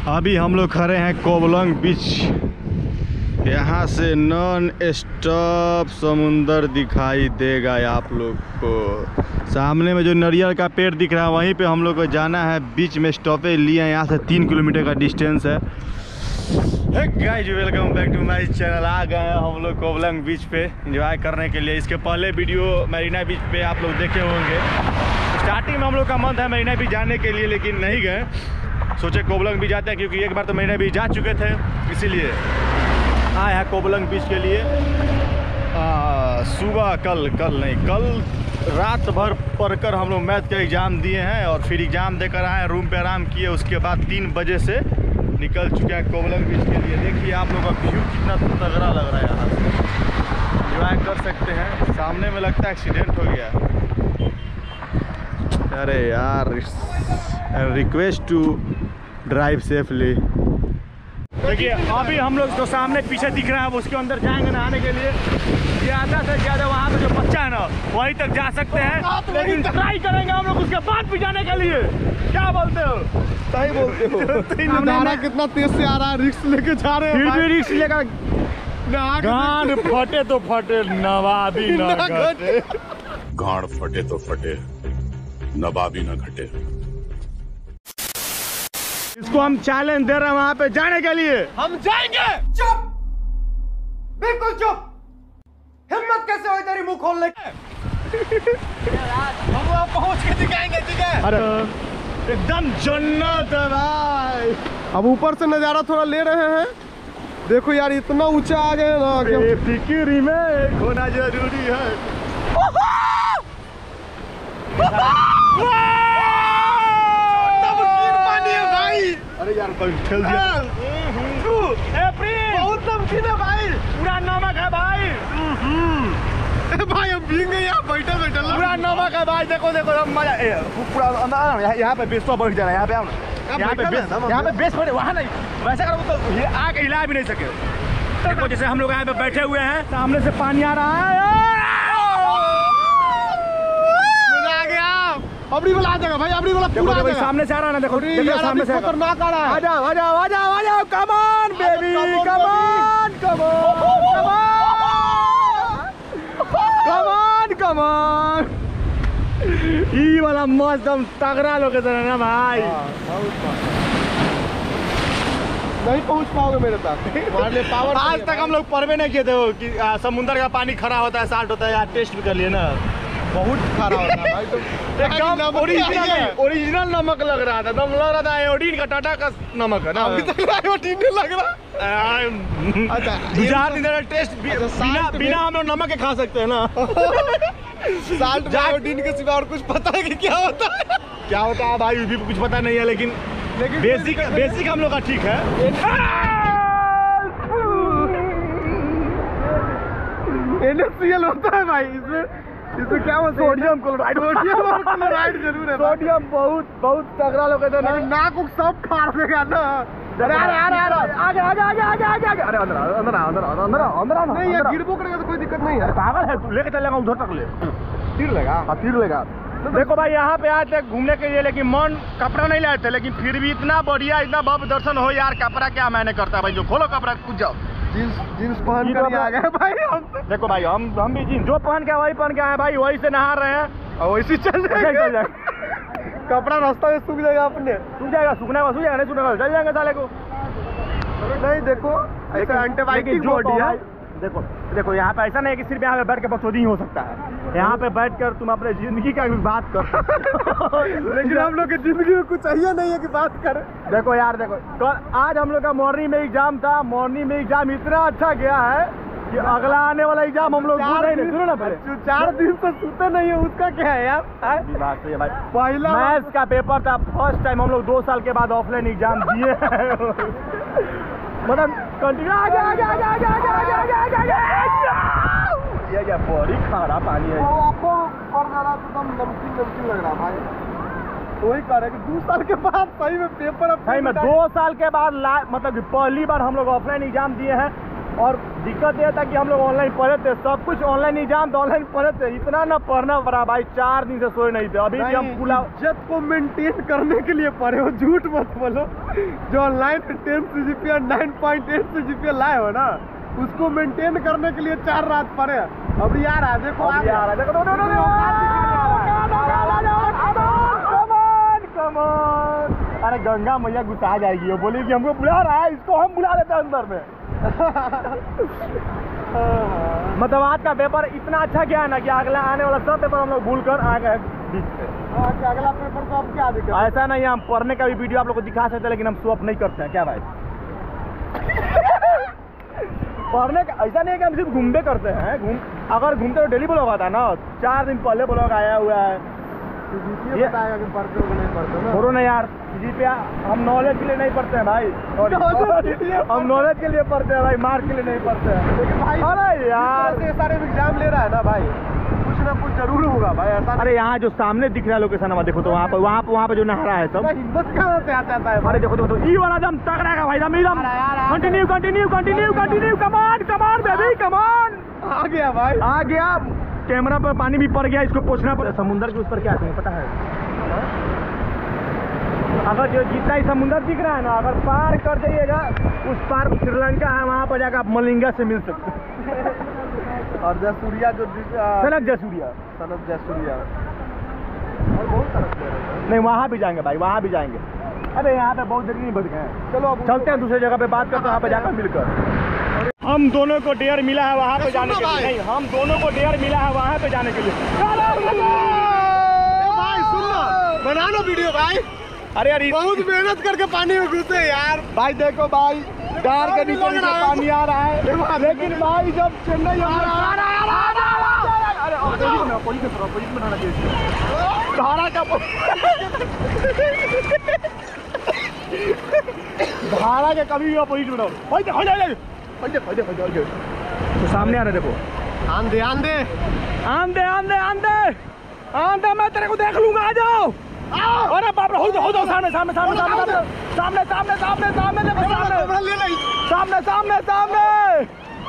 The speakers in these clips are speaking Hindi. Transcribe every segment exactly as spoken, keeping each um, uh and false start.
अभी हम लोग खड़े हैं कोवलम बीच। यहाँ से नॉन स्टॉप समुंदर दिखाई देगा आप लोग को। सामने में जो नारियल का पेड़ दिख रहा है वहीं पे हम लोग को जाना है। बीच में स्टॉपेज लिए हैं, यहाँ से तीन किलोमीटर का डिस्टेंस है। Guys welcome back to my channel. आ गए हैं हम लोग कोवलम बीच पे एंजॉय करने के लिए। इसके पहले वीडियो मरीना बीच पे आप लोग देखे होंगे। स्टार्टिंग में हम लोग का मन था मरीना बीच जाने के लिए, लेकिन नहीं गए। सोचे कोवलम बीच जाते हैं, क्योंकि एक बार तो मरीना बीच जा चुके थे, इसीलिए आए हैं कोवलम बीच के लिए। सुबह कल कल नहीं कल रात भर पढ़कर हम लोग मैथ का एग्ज़ाम दिए हैं और फिर एग्ज़ाम देकर आए हैं, रूम पे आराम किए। उसके बाद तीन बजे से निकल चुके हैं कोवलम बीच के लिए। देखिए आप लोग का व्यू कितना तगड़ा लग रहा है, यहाँ से एंजॉय कर सकते हैं। सामने में लगता है एक्सीडेंट हो गया। अरे यार, रिक्वेस्ट टू ड्राइव सेफली। देखिए अभी हम लोग जो सामने पीछे दिख रहा है उसके अंदर जाएंगे नहाने के लिए। ज़्यादा से ज़्यादा वहाँ पे जो बच्चा है ना वहीं तक जा सकते हैं, लेकिन ट्राई करेंगे हम लोग उसके बाद भी जाने के लिए। क्या बोलते हो? सही बोलते हो। नारा कितना तेज से आ रहा है, रिक्स लेके जा रहे हैं। फिर भी रिक्स लेकर गांड फटे तो फटे, नवाबी न घटे। गांड फटे तो फटे, नवाबी न घटे। इसको हम चैलेंज दे रहे हैं वहाँ पे जाने के लिए। हम जाएंगे। चुप, बिल्कुल चुप। हिम्मत कैसे हुई तेरी मुंह खोलने की? हम वहाँ पहुँच के दिखाएंगे, ठीक है? अरे एकदम जन्नत है भाई। अब ऊपर से नजारा थोड़ा ले रहे हैं। देखो यार, इतना ऊंचा आ गए ना कि फिक्री में होना जरूरी है। अरे यार ठेल दिया। बहुत नमकीन है भाई, पूरा नमक है भाई। भाई हम भीगे यहाँ बैठे बैठे। पूरा नमक है भाई। देखो देखो मजा पूरा अंदर। यहाँ पे बेस तो बढ़ जा रहा है। यहाँ पे आओ ना, यहाँ पे बेस, यहाँ पे बेस बढ़े। वहाँ नहीं, वैसे करो तो ये आग हिला भी नहीं सके। देखो जैसे हम लोग यहाँ पे बैठे हुए हैं, सामने से पानी आ रहा है। मजा आ गया। अबड़ी वाला आ जाएगा भाई, अबड़ी वाला पूरा आ जाएगा। सामने से आ रहा है ना, देखो देखो सामने से खतरनाक आ रहा है। आ जाओ आ जाओ आ जाओ आ जाओ। Come on baby, come on come on come on. ये वाला मस्त हम तगड़ा लोकेशन है ना भाई। नहीं पहुंच पाओगे मेरे साथ। हमारे लिए पावर आज तक हम लोग पढ़वे नहीं किए थे वो कि समुद्र का पानी खरा होता है, साल्ट होता है। यार टेस्ट भी कर लिए ना, बहुत खरा होता है भाई। तो एकदम ओरिजिनल ओरिजिनल नमक लग रहा था। दम लग रहा था आयोडीन का, टाटा का नमक है ना। अभी तक आयोडीन नहीं लग रहा। अच्छा गुजरात इधर टेस्ट बिना बिना हम लोग नमक के खा सकते हैं ना। साल्ट में आयोडीन के सिवा और कुछ पता है कि क्या होता है? क्या होता है भाई भी कुछ पता नहीं है, लेकिन लेकिन बेसिक बेसिक हम लोग का ठीक है। एन ए सी एल होता है भाई इसमें। इसमें क्या होता है? Sodium chloride. सोडियम क्लोराइड जरूर है। सोडियम बहुत बहुत तगड़ा लोकेशन है। नाक को सब फाड़ देगा ना। अरे अरे अरे अरे आगे आगे आगे आगे आगे आगे। अरे अंदर अंदर अंदर अंदर अंदर नहीं यार, गिरबो करेगा तो कोई दिक्कत नहीं है। पागल है तू, लेके चलेगा उधर तक ले। तीर लगा। हाँ तीर लेगा। देखो भाई यहाँ पे आए थे घूमने के लिए, लेकिन मन कपड़ा नहीं लाए थे, लेकिन फिर भी इतना बढ़िया इतना भव्य दर्शन हो यार। कपड़ा क्या मैंने करता है भाई, जो खोलो कपड़ा कूद जाओ। जींस जींस पहन कर आ गए भाई हम। देखो भाई हम हम भी जींस जो पहन के वही पहन के आए भाई, वही से नहा रहे हैं और वैसे चल जाएगा। कपड़ा रास्ता में सूख जाएगा, अपने सूख जाएगा। सूखने का सूख जाएगा, नहीं सूखने का चल जाएंगे साले को। नहीं देखो ऐसा एंटीबायोटिक बॉडी है। देखो देखो यहाँ पे ऐसा नहीं है कि सिर्फ यहाँ पे बैठ के बकचोदी ही हो सकता है। यहाँ पे बैठ कर तुम अपने जिंदगी का भी बात कर सकते हो। लेकिन हम लोग की जिंदगी में कुछ चाहिए नहीं है कि बात करें। देखो यार देखो, कल आज हम लोग का मॉर्निंग में एग्जाम था। मॉर्निंग में एग्जाम इतना अच्छा गया है कि अगला आने वाला एग्जाम हम लोग सुनो ना पहले। चार दिन से सोते नहीं है, उसका क्या है यार? बात सही है भाई। पहला मैथ्स का पेपर था, फर्स्ट टाइम हम लोग दो साल के बाद ऑफलाइन एग्जाम दिए। मतलब कंटिन्यू आगे आगे आगे आगे आगे आगे आगे आगे आगे। ये क्या बड़ी खारा पानी है। आपको पढ़ रहा तो एकदम नमकीन नमकीन लग रहा भाई। वही कह रहे कि दो साल के बाद सही में पेपर। सही में दो साल के बाद मतलब कि पहली बार हम लोग ऑफलाइन एग्जाम दिए हैं। और दिक्कत यह था कि हम लोग ऑनलाइन पढ़े थे, सब कुछ ऑनलाइन एग्जाम था, ऑनलाइन पढ़े थे, इतना ना पढ़ना पड़ा भाई, चार दिन से सोए नहीं थे। अभी भी हम पूरा इज्जत को मेंटेन करने के लिए पढ़े हो, झूठ मत बोलो। जो ऑनलाइन टेन सीजीपीए और नाइन पॉइंट एट सीजीपीए लाए हो ना, उसको मेंटेन करने के लिए चार रात पढ़े। अभी यार आ देखो, आ आ रहा देखो, अरे गंगा मैया गुस्सा जाएगी, वो बोली कि हमको बुला रहा है, इसको हम बुला देते हैं अंदर में। मतलब आज का पेपर इतना अच्छा क्या है ना कि अगला आने वाला सब पेपर हम लोग भूल कर आ गए बीच पे। अगला पेपर को अब क्या दिक्कत? ऐसा नहीं है, हम पढ़ने का भी वीडियो आप लोग को दिखा सकते हैं, लेकिन हम स्वप नहीं करते हैं क्या भाई? पढ़ने का ऐसा नहीं है कि हम सिर्फ घूमते करते हैं, घूम अगर घूमते तो डेली ब्लॉग आता है ना, चार दिन पहले ब्लॉग आया हुआ है। ये बताएगा कि पढ़ते हो कि नहीं पढ़ते ना? बोलो ना यार, जी हम नॉलेज के लिए नहीं पढ़ते हैं भाई, हम नॉलेज के लिए पढ़ते हैं भाई, मार्क के लिए नहीं पढ़ते हैं। लेकिन भाई अरे यार ये सारे एग्जाम ले रहा है ना भाई, कुछ ना कुछ जरूर होगा भाई ऐसा। अरे यहाँ जो सामने दिख रहा है लोकेशन हमारा, देखो तो वहाँ पर वहाँ पर वहाँ पे जो नहरा है सब, हिम्मत कहाँ से आता है? अरे देखो देखो ये वाला दम तगड़ा का भाई, दम एकदम continue continue continue continue, come on come on baby come on. आ गया भाई, आ गया, कैमरा पर पानी भी पड़ गया, इसको पोछना पड़ा। समुंदर के उस पर क्या है पता है? अगर जो जितना ही समुंदर दिख रहा है ना, अगर पार कर जाइएगा उस पार श्रीलंका है, वहाँ पर जाकर आप मलिंगा से मिल सकते हैं। और जसूरिया जो सनक जसूरिया, सनक जसूरिया और बहुत तरफ नहीं, वहाँ भी जाएंगे भाई, वहाँ भी जाएंगे। अरे यहाँ पे बहुत देर नहीं बढ़ गए, चलो अब चलते हैं दूसरी जगह पे, बात करते हैं वहाँ पे जाकर मिलकर। हम दोनों को डेयर मिला है वहाँ पे जाने के लिए, नहीं हम दोनों को डेयर मिला है वहाँ पे जाने के लिए। भाई सुन लो, बना लो वीडियो भाई। अरे यार बहुत मेहनत करके पानी में घुसे यार। भाई देखो भाई, डार के नीचे नीचे पानी आ रहा है, लेकिन भाई जब चेन्नई धारा का धारा के कभी भी अपोजिट बनाओ भाई, देखो जाए तो सामने आ रहे, देखो आंधे आंधे आंधे आंधे आंधे आंधे, मैं तेरे को देख लूंगा, आ जाओ। अरे बाप रे, हो जाओ हो जाओ, सामने सामने सामने सामने सामने सामने सामने सामने देखो, सामने सामने सामने सामने।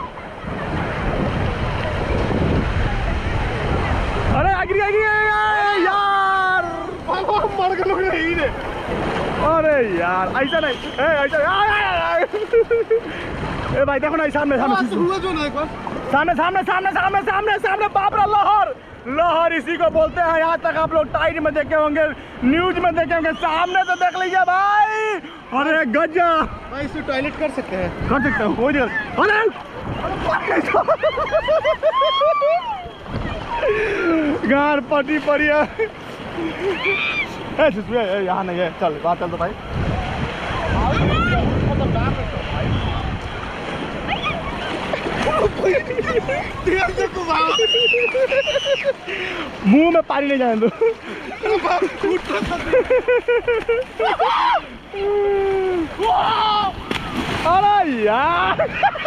अरे आगे आगे यार, मर गए लोग यही रे। अरे यार ऐसा नहीं, ए ऐसा ए भाई देखो ना, सामने सामने हुआ जो ना एक बार, सामने सामने सामने सामने सामने सामने, बाप रे लहर लहर इसी को बोलते हैं। यहाँ तक आप लोग टाइट में देखे होंगे, न्यूज में देखे होंगे, सामने तो देख लीजिए भाई। अरे गजब भाई इसमें टॉयलेट कर सकते हैं, कर सकते हो कोई दिक्कत। अरे गार पटी पड़ी है, यहाँ नहीं है, चल बात चल तो भाई। मुंह में पानी नहीं जाने दो। अरे यार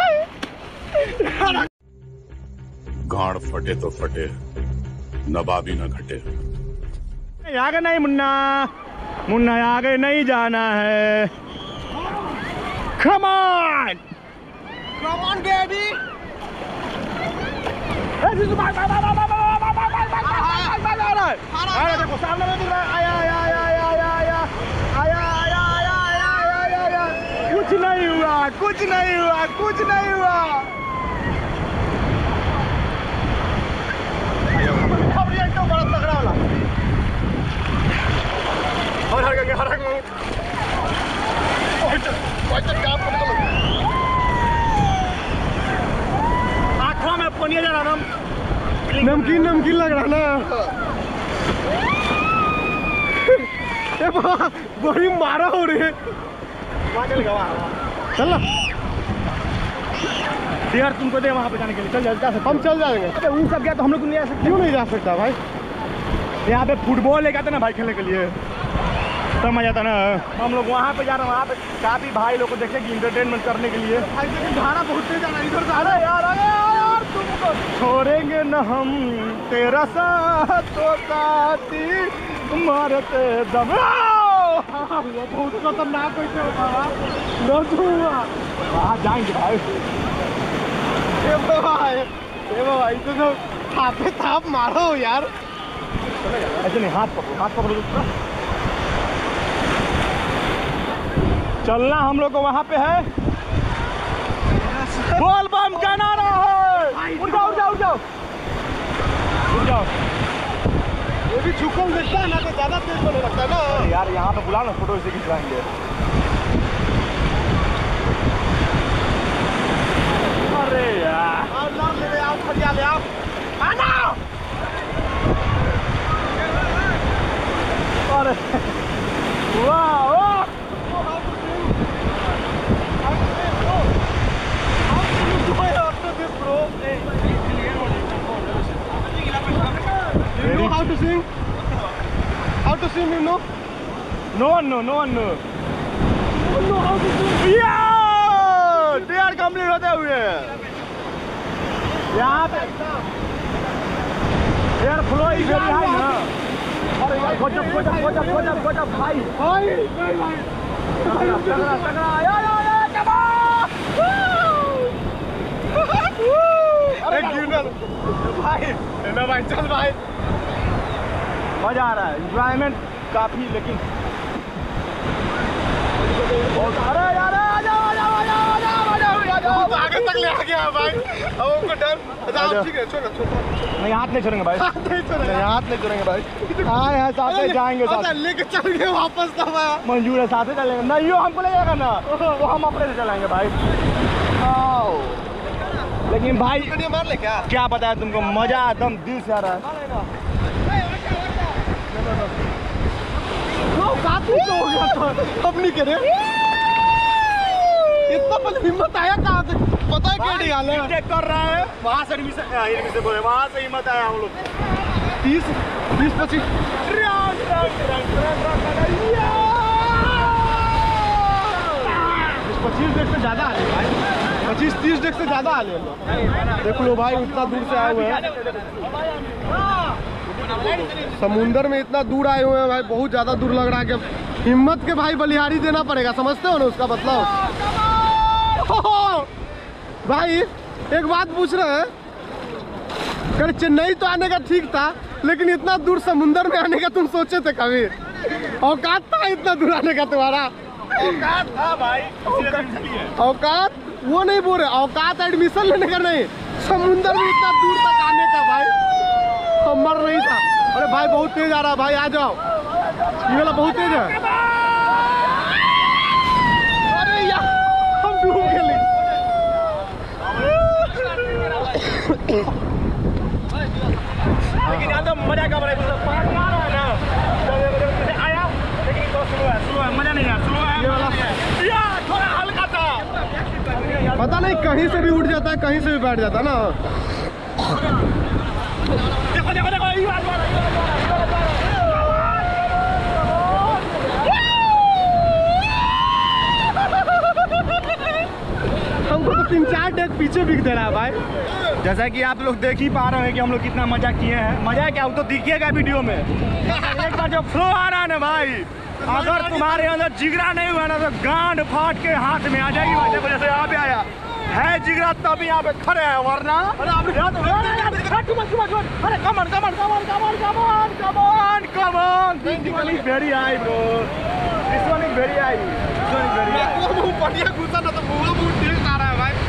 गांड फटे तो फटे, नवाबी न घटे। आगे नहीं मुन्ना, मुन्ना आगे नहीं जाना है। Come on! Come on baby! अरे देखो सामने में दिख रहा है, आया आया आया आया आया आया आया आया आया आया आया आया, कुछ नहीं हुआ, कुछ नहीं हुआ, कुछ नहीं हुआ। अब ये एकदम बड़ा तगड़ा वाला, हर हर करके हर हर में आँखों में पनिया जा रहा, नमकीन नमकीन लग रहा ना। बड़ी मारा हो रही है, चल ना यार, तुमको दे वहाँ पे जाने के लिए, चल जा सकते, हम चल जाएंगे। अरे वो सब गया तो हम लोग नहीं जा सकते, क्यों नहीं जा सकता भाई? यहाँ पे फुटबॉल लेके आते ना भाई खेलने के लिए, तब मजा आता ना। हम लोग वहाँ पे जा रहे हैं, वहाँ पे काफी भाई लोग को देखेंगे इंटरटेनमेंट करने के लिए। लेकिन धारा बहुत तेज आ रहा है इधर से। अरे यार अरे यार तुमको छोड़ेंगे न हम, तेरा साथ तो साथी मारते दम। बहुत खतरनाक कैसे होगा? वहाँ जाएंगे भाई। ए भाई, ए भाई तो जो थापे थाप मारो यार। ऐसे नहीं, हाथ पकड़ो, हाथ पकड़ो दूसरा। चलना हम लोग को वहाँ पे है बोल बम का नारा है। उठ जाओ, उठ जाओ, उठ जाओ, उठ जाओ। ये भी झुकल देता है ना तो ज्यादा तेज होने लगता है ना यार। यहाँ पे बुला ना, फोटो इसे खिंचवाएंगे। अरे यार, आओ नाम ले ले, आओ खड़िया ले, आओ आना। अरे वाह वाह, You know how to sing? How to sing, you know? no one know, no one know. You know how to sing? यार तैयार कंप्लीट होते हुए यहाँ पे यार फ्लो ही वेरी हाई ना। अरे यार गजब गजब गजब गजब गजब भाई भाई, भाई, भाई। तगड़ा तगड़ा या या या कमाल। अरे गिनल भाई, ना भाई चल भाई। मजा आ रहा है, एंजॉयमेंट काफी। लेकिन अरे यार आ जाओ आ जाओ आ जाओ आ जाओ आ जाओ आ जाओ। तो आगे तक ले आ गया भाई। अब उनको डर। अच्छा ठीक है, छोड़ छोड़। नहीं हाथ नहीं छोड़ेंगे भाई, हाथ नहीं छोड़ेंगे, हाथ नहीं छोड़ेंगे भाई। हाँ यहाँ साथ में जाएंगे, साथ अच्छा लेके चल गए वापस तो मैं। मंजूर है, साथ में चलेंगे। नहीं यो हमको ले जाएगा ना तो हम अपने से चलाएंगे भाई। आओ। लेकिन भाई ये मार ले क्या? क्या बताया तुमको, मजा एकदम दिल से आ रहा है। काफी तो हो गया था, अब नहीं करे। इतना पहले हिम्मत आया कहाँ से? पता है क्या नहीं हाल है? चेक कर रहा है वहाँ से एडमिशन एडमिशन बोले वहाँ से हिम्मत आया हम लोग। तीस बीस पच्चीस पच्चीस डेक से ज्यादा आ रहे भाई। पच्चीस तीस डेक से ज्यादा आ रहे। देख लो भाई, इतना दूर से आए हुए हैं समुंदर में, इतना दूर आए हुए हैं भाई। बहुत ज्यादा दूर लग रहा है कि हिम्मत के भाई बलिहारी देना पड़ेगा, समझते हो ना उसका मतलब। भाई एक बात पूछ रहे हैं, कल चेन्नई तो आने का ठीक था, लेकिन इतना दूर समुंदर में आने का तुम सोचे थे कभी? औकात था इतना दूर आने का तुम्हारा? औकात था भाई, औकात वो नहीं बोल रहे, औकात एडमिशन लेने का नहीं, समुंदर में इतना दूर तक आने का भाई। हम मर नहीं था। अरे भाई बहुत तेज आ रहा है भाई, आ जाओ। ये वाला बहुत तेज है। अरे यार हम डूब गए। लेकिन यहाँ तो मजा का बड़ा पार मार रहा है ना। आया लेकिन तो स्लो है, स्लो है, मजा नहीं है, स्लो है। ये वाला यार थोड़ा हल्का था, पता नहीं कहीं से भी उठ जाता है, कहीं से भी बैठ जाता है ना। देखो देखो देखो ये बात हमको तो तीन चार डेक पीछे बिक दे रहा है भाई। जैसा कि आप लोग देख ही पा रहे हैं कि हम लोग कितना मजा किए हैं। मजा क्या, वो तो दिखिएगा वीडियो में। एक बार जो फ्लो आ रहा है ना भाई, अगर तुम्हारे अंदर जिगरा नहीं हुआ ना तो गांड फाट के हाथ में आ जाएगी भाई। देखो जैसे यहाँ पे आया है जिगरा, तभी यहाँ पे खड़े हैं, वरना अरे आप अरे come on come on come on come on come on come on come on this one is very high bro, this one is very high, this one is very high. मुंह बढ़िया घुसा ना तो मुंह मुंह टेस्ट आ रहा है भाई।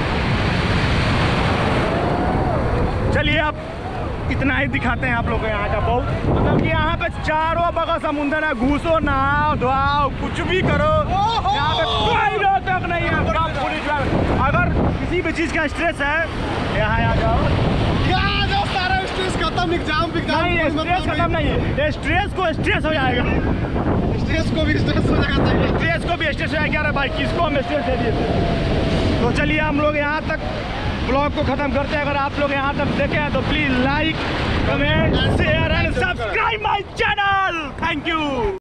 चलिए अब इतना ही दिखाते हैं आप लोग को यहाँ का बहुत, मतलब कि यहाँ पे चारों बगल समुंदर है, घुसो नहाओ धोआओ कुछ भी करो, यहाँ पे कोई रोक टोक नहीं है। अगर किसी भी चीज़ का स्ट्रेस है यहाँ आ जाओ, यहाँ जाओ, सारा स्ट्रेस खत्म। एग्जाम नहीं स्ट्रेस खत्म नहीं है, स्ट्रेस को स्ट्रेस हो जाएगा, स्ट्रेस को भी स्ट्रेस हो जाएगा, स्ट्रेस को भी स्ट्रेस हो जाएगा। अरे भाई किसको हम स्ट्रेस दे दिए थे। तो चलिए हम लोग यहाँ तक ब्लॉग को खत्म करते हैं। अगर आप लोग यहाँ तक देखे हैं तो please like comment share and subscribe my channel. Thank you.